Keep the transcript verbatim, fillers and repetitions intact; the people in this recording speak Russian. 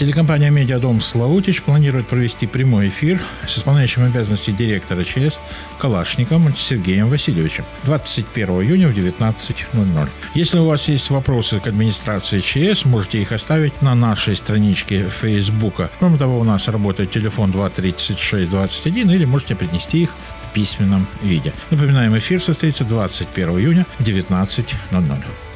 Телекомпания «Медиадом» Славутич планирует провести прямой эфир с исполняющим обязанности директора ЧС Калашником Сергеем Васильевичем двадцать первого июня в девятнадцать ноль ноль. Если у вас есть вопросы к администрации ЧС, можете их оставить на нашей страничке Фейсбука. Кроме того, у нас работает телефон два тридцать шесть двадцать один, или можете принести их в письменном виде. Напоминаем, эфир состоится двадцать первого июня в девятнадцать ноль ноль.